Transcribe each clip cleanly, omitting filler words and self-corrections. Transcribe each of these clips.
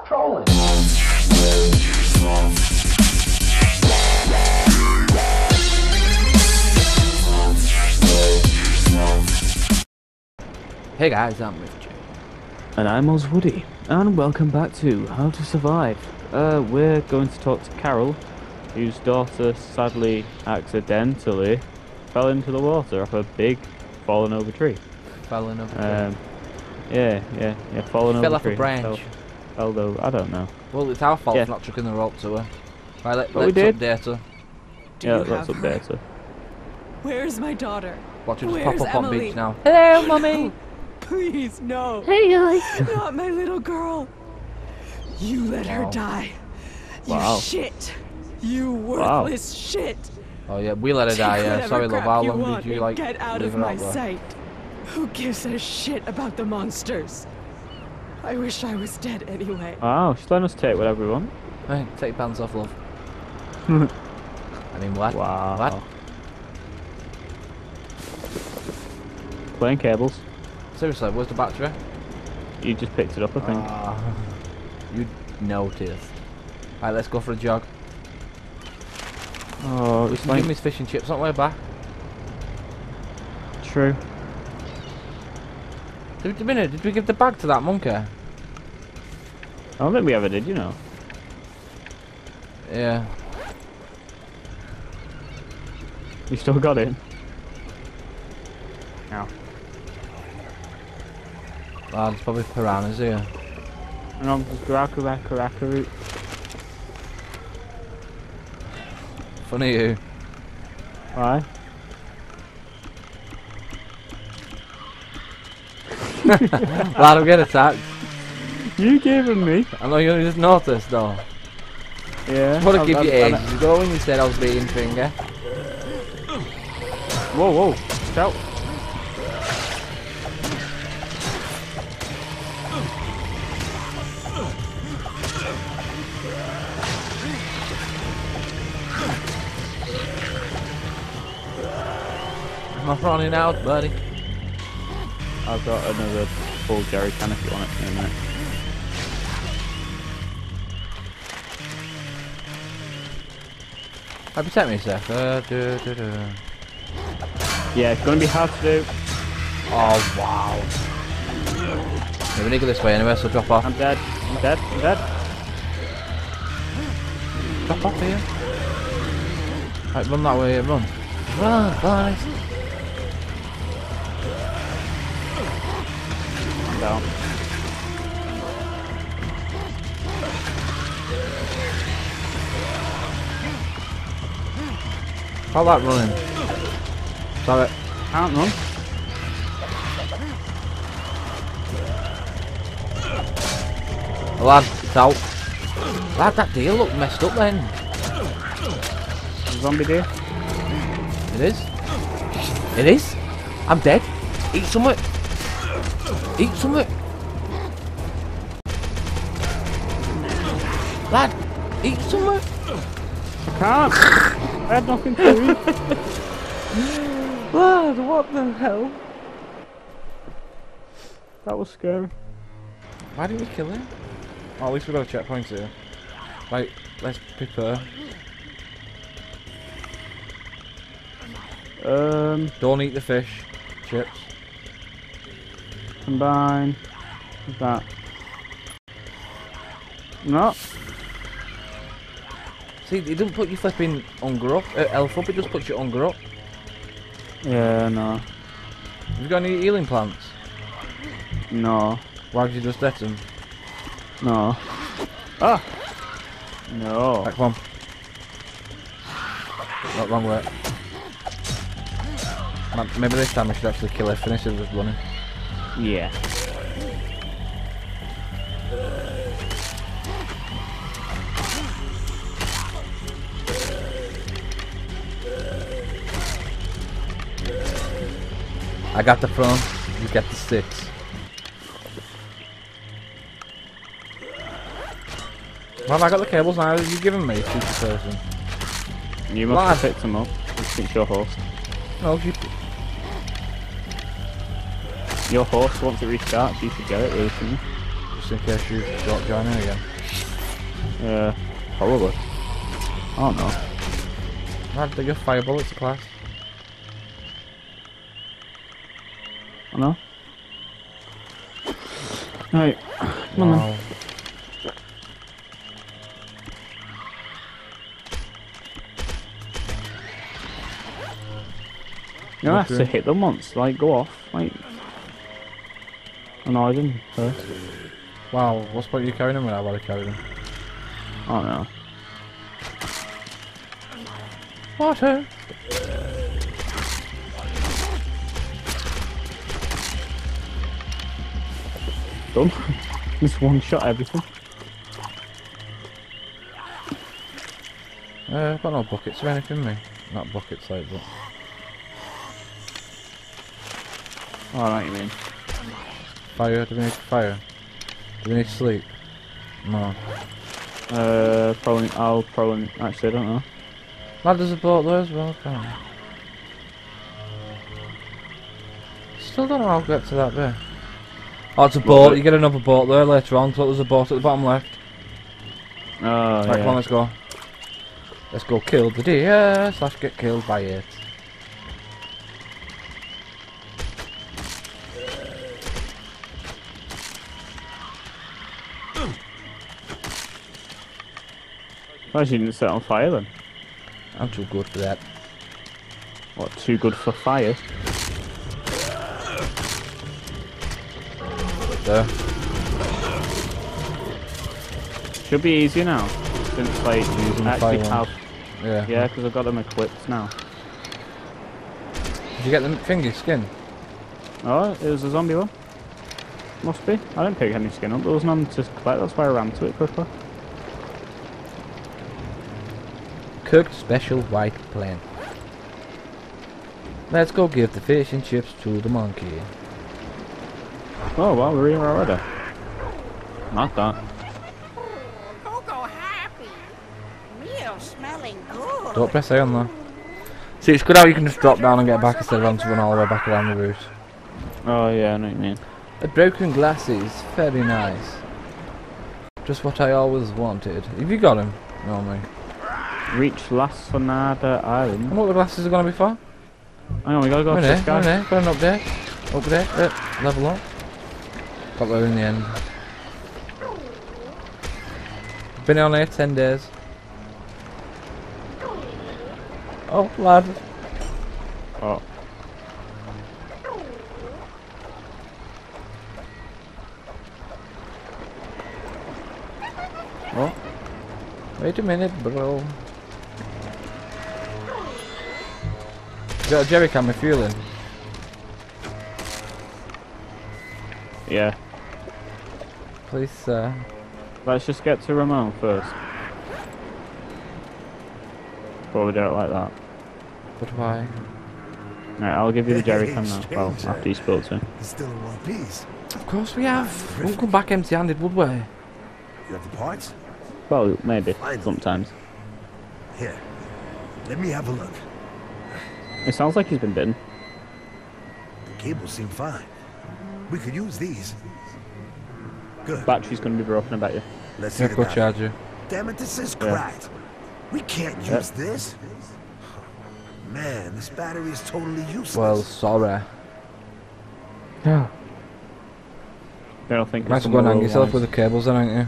trolling. Hey guys, I'm Rich. And I'm Ozwoody, and welcome back to How to Survive. We're going to talk to Carol, whose daughter sadly, accidentally, fell into the water off a big, fallen over tree. Falling over. Yeah, fallen over Fell off tree. a branch. Fell over, I don't know. Well, it's our fault Yeah. for not chucking the rope to her. Right, let's we did. update her. Let's update her. Where's my daughter? Watch her just Where's pop up on Emily? beach now. Hello, mummy. Please, no. Hey guys! Not my little girl. You let her Wow. die. You Wow. shit. You worthless shit. Oh yeah, we let her die. Take Yeah, whatever sorry, love. crap How you long want did you and like get out leave of her my out there? sight. Who gives a shit about the monsters? I wish I was dead anyway. Wow, she's letting us take whatever we want. Hey, take your pants off, love. I mean, what? Wow. What? Playing cables. Seriously, where's the battery? You just picked it up, I think. You noticed. Right, let's go for a jog. Oh, We it's can like give me his fish and chips on the way back. true. Did we give the bag to that monkey? I don't think we ever did, you know. Yeah. You still got it. Ow. Oh, there's probably piranhas here. And I'm just root. Funny you. Why? Glad I'm getting attacked. You gave him me. I know you just noticed though. Yeah. Just want to give you I'm- ages ago when you said I was beating finger. Whoa, shout. I'm running out, buddy. I've got another full jerry can if you want it in a minute. Protect me a sec. Yeah, it's gonna be hard to do. Oh wow. Yeah, we need to go this way anyway, so drop off. I'm dead. Drop off here. Right, run that way, run. Run, boys. I'm down. How that running? Sorry. Can't run. Lad, it's out. Lad, that deal looked messed up then. Zombie deer. It is. It is. I'm dead. Eat something. Eat something. Lad, eat something. I can't. I had nothing to eat. Lad, what the hell? That was scary. Why didn't we kill him? Oh, at least we got a checkpoint here. Right, let's prepare. Don't eat the fish. Chips. Combine with that. No. See, it doesn't put your flipping hunger up, health up, it just puts your hunger up. Yeah, no. Have you got any healing plants? No. Why did you just let them? No. Ah! No. Right, come on. Not wrong way. Maybe this time I should actually kill her, finish it just running. Yeah. I got the front, you get the sticks. Well, have I got the cables now? You've given me, stupid person. You must have picked them up. It's your horse. No, you... Your horse, once it restarts, you should get it really soon. Just in case you don't join in again. Probably. I don't know. How big a fire bullets, class? I know. Right, come on then. Wow. You don't have to Okay. hit them once, like, go off, like... Annoy them first. Wow, what's the point you carrying him when I've already carried him? I don't know. Water! Done. Just one shot everything. I've got no buckets or anything, me. Not buckets, like, but... Oh, I know what you mean. Fire? Do we need fire? Do we need sleep? No. Probably, actually, I don't know. Lad, there's a boat there as well, come on. Still don't know how to get to that bit. Oh, it's a boat, you get another boat there later on, so there's a boat at the bottom left. Oh, Right, yeah. come on, let's go. Let's go kill the deer, slash get killed by it. Why didn't you set on fire then? I'm too good for that. What, too good for fire? There. Should be easier now, since like Using I the fire actually ones. have, Yeah. because I've got them equipped now. Did you get the thingy skin? Oh, it was a zombie one? Must be. I didn't pick any skin up, there was none to collect, that's why I ran to it quickly. Cooked special white plant. Let's go give the fish and chips to the monkey. Oh well, we're here already. Not that. Cocoa happy. Meal smelling good. Don't press A on there. See, it's good how you can just drop down and get back instead of having to run all the way back around the route. Oh yeah, I know what you mean. The broken glasses, very nice. Just what I always wanted. Have you got him? No, me. Reach Las Sonada Island. And what the glasses are going to be for? Hang on, we gotta go to this guy. Got an update. Update, level up. Got there in the end. Been on here 10 days. Oh, lad. Oh. Oh. Wait a minute, bro. You got a jerry can refueling? Yeah. Please, sir. Let's just get to Ramon first. Before we do it like that. But why? Right, I'll give you the jerry Hey, can now. Well, stranger. after you spill to him. It's still in one piece. Of course we have. We won't come back empty-handed, would we? You have the parts? Well, maybe. Finally. Sometimes. Here. Let me have a look. It sounds like he's been bitten. The cables seem fine. We could use these. Good. Battery's gonna be broken, I bet you. Let's see Yeah, the go battery. charger. Damn it, this is Yeah. cracked. We can't use this. Man, this battery is totally useless. Well, sorry. Yeah. I don't think Might as well go and hang yourself with the cables then, ain't you?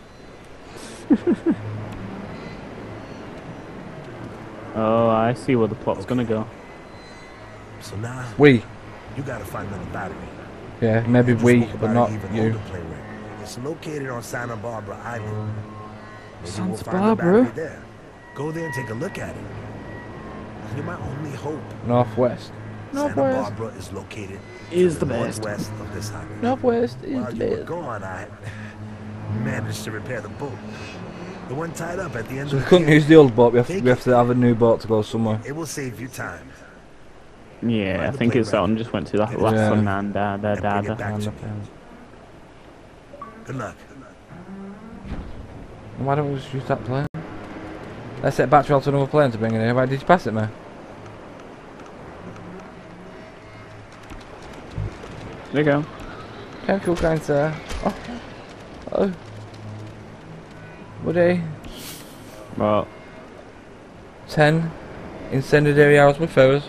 Oh, I see where the plot's gonna go. So now, We. you gotta find another battery. Yeah, maybe Just we, spoke but about not an even you. older playwright. It's located on Santa Barbara Island. Maybe we'll Santa find the Barbara? battery there. Go there and take a look at it. You're my only hope. Northwest. Santa Northwest. Barbara is located Is to the best. northwest of this island. Northwest is While the you were best. gone, I managed to repair the boat. The one tied up at the end So we of the couldn't pier. use the old boat, we have to have a new boat to go somewhere. It will save you time. Yeah, I Find the think it's that playground. one just went to that Yeah. last one and da And bring it da. back to me. Good luck. Why don't we just use that plane? Let's set battery to another plane to bring it in. Why did you pass it, man? There you go. Thank you, kind sir. Oh. Oh. Woody. Well, 10 incendiary arrows with feathers.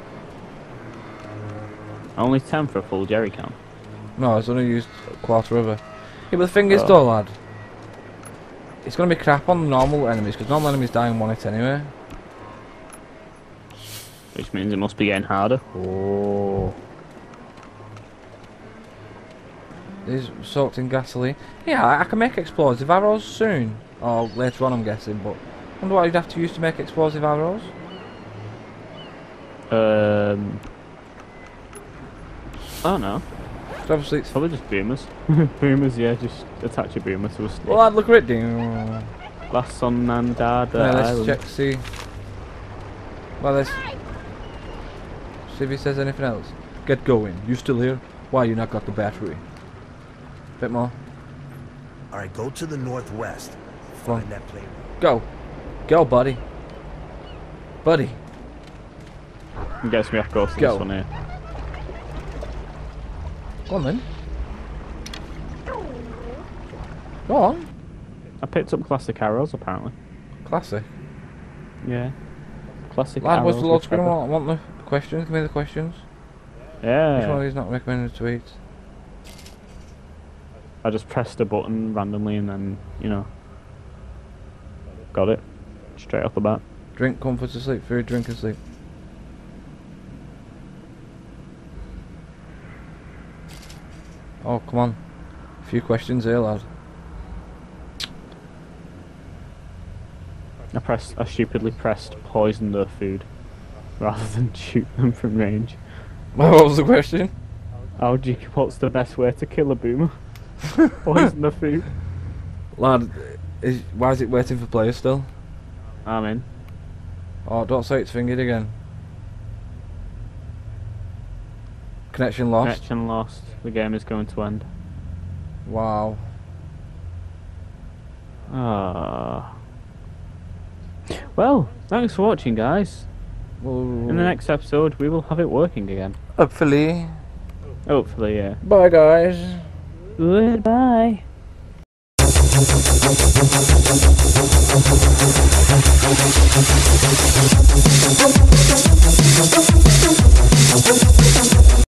only 10 for a full jerry can. No, it's only used a quarter of it. Yeah, but the thing is Oh. though, lad, it's gonna be crap on the normal enemies, because normal enemies die in 1 hit anyway. Which means it must be getting harder. Oh. These soaked in gasoline. Yeah, I can make explosive arrows soon. Or later on, I'm guessing, but I wonder what you'd have to use to make explosive arrows. I don't know. So obviously it's... Probably just boomers. Boomers, yeah, just attach a boomer to a stick. Well, I'd look at it. Well, Last on Nandada let's Island. check, see. Well, let's see if he says anything else. Get going. You still here? Why you not got the battery? Bit more. All right, go to the northwest. Come on. Find that plane. Go. Go, buddy. Buddy. It gets me off course on Go. this one here. Go on then. Go on. I picked up classic arrows apparently. Classic. Yeah. Classic Lad, arrows. what's the Lord's with gonna feather. want the questions? Give me the questions. Which one Yeah. of these not recommended tweets? I just pressed a button randomly and then, you know, got it. Straight off the bat. Drink, comfort to sleep, food, drink and sleep. Oh, come on. A few questions here, lad. I stupidly pressed poison their food rather than shoot them from range. What was the question? What's the best way to kill a boomer? Poison the food. Lad, why is it waiting for players still? I'm in. Oh, don't say it's fingered again. Connection lost. Connection lost. The game is going to end. Wow. Well, thanks for watching, guys. Well, In the next episode, we will have it working again. hopefully. Hopefully, yeah. Bye, guys. Goodbye.